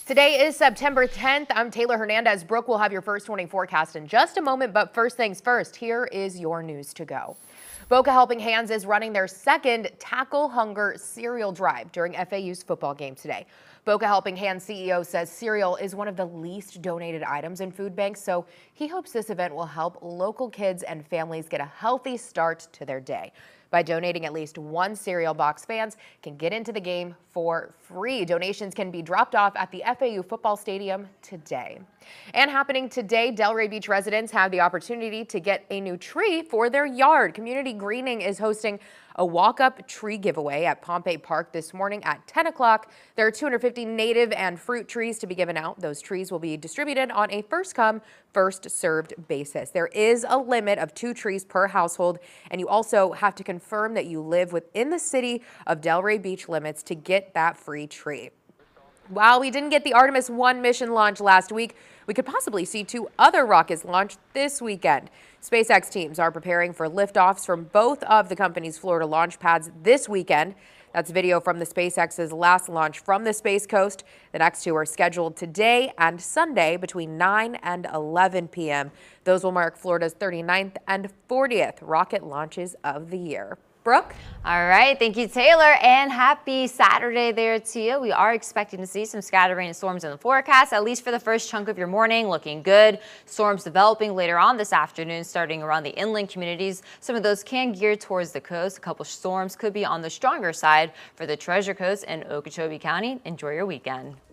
Today is September 10th. I'm Taylor Hernandez. Brooke will have your first warning forecast in just a moment, but first things first, here is your news to go. Boca Helping Hands is running their second Tackle Hunger cereal drive during FAU's football game today. Boca Helping Hands CEO says cereal is one of the least donated items in food banks, so he hopes this event will help local kids and families get a healthy start to their day. By donating at least one cereal box, fans can get into the game for free. Donations can be dropped off at the FAU football stadium today. And happening today, Delray Beach residents have the opportunity to get a new tree for their yard. Community Greening is hosting a walk-up tree giveaway at Pompey Park this morning at 10 o'clock. There are 250 native and fruit trees to be given out. Those trees will be distributed on a first-come, first-served basis. There is a limit of 2 trees per household, and you also have to confirm that you live within the city of Delray Beach limits to get that free tree. While we didn't get the Artemis 1 mission launch last week, we could possibly see 2 other rockets launched this weekend. SpaceX teams are preparing for liftoffs from both of the company's Florida launch pads this weekend. That's video from the SpaceX's last launch from the Space Coast. The next 2 are scheduled today and Sunday between 9 and 11 p.m. Those will mark Florida's 39th and 40th rocket launches of the year. Brooke? All right, thank you, Taylor, and happy Saturday there to you. We are expecting to see some scattered rain and storms in the forecast, at least for the first chunk of your morning. Looking good. Storms developing later on this afternoon, starting around the inland communities. Some of those can gear towards the coast. A couple storms could be on the stronger side for the Treasure Coast and Okeechobee County. Enjoy your weekend.